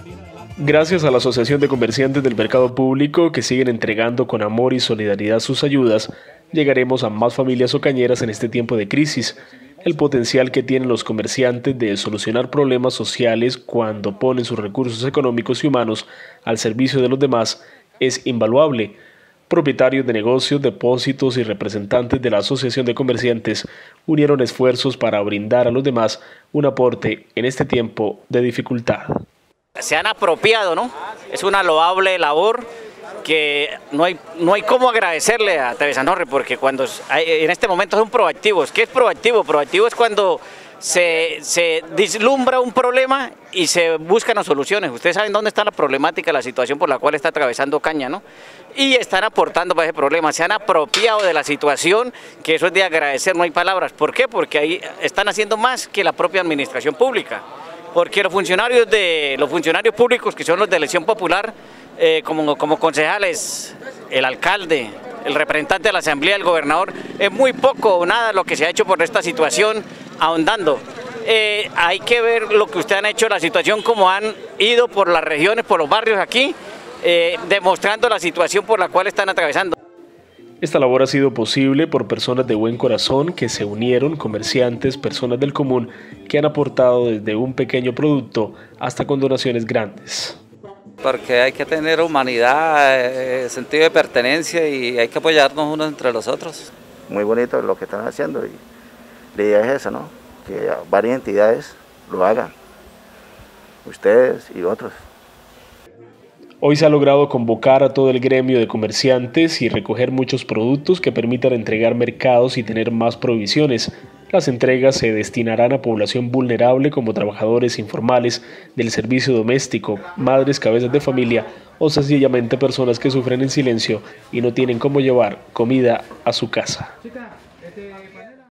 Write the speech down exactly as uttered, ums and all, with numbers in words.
Gracias a la Asociación de Comerciantes del Mercado Público, que siguen entregando con amor y solidaridad sus ayudas, llegaremos a más familias ocañeras en este tiempo de crisis. El potencial que tienen los comerciantes de solucionar problemas sociales cuando ponen sus recursos económicos y humanos al servicio de los demás es invaluable. Propietarios de negocios, depósitos y representantes de la Asociación de Comerciantes unieron esfuerzos para brindar a los demás un aporte en este tiempo de dificultad. Se han apropiado, ¿no? Es una loable labor que no hay, no hay cómo agradecerle a T V San Jorge, porque cuando hay, en este momento son proactivos. ¿Qué es proactivo? Proactivo es cuando se, se vislumbra un problema y se buscan las soluciones. Ustedes saben dónde está la problemática, la situación por la cual está atravesando Ocaña, ¿no? Y están aportando para ese problema, se han apropiado de la situación, que eso es de agradecer, no hay palabras. ¿Por qué? Porque ahí están haciendo más que la propia administración pública. Porque los funcionarios, de, los funcionarios públicos, que son los de elección popular, eh, como, como concejales, el alcalde, el representante de la asamblea, el gobernador, es muy poco o nada lo que se ha hecho por esta situación, ahondando. Eh, hay que ver lo que ustedes han hecho, la situación, como han ido por las regiones, por los barrios aquí, eh, demostrando la situación por la cual están atravesando. Esta labor ha sido posible por personas de buen corazón que se unieron, comerciantes, personas del común, que han aportado desde un pequeño producto hasta con donaciones grandes. Porque hay que tener humanidad, eh, sentido de pertenencia y hay que apoyarnos unos entre los otros. Muy bonito lo que están haciendo y la idea es esa, ¿no? Que varias entidades lo hagan, ustedes y otros. Hoy se ha logrado convocar a todo el gremio de comerciantes y recoger muchos productos que permitan entregar mercados y tener más provisiones. Las entregas se destinarán a población vulnerable como trabajadores informales del servicio doméstico, madres, cabezas de familia o sencillamente personas que sufren en silencio y no tienen cómo llevar comida a su casa.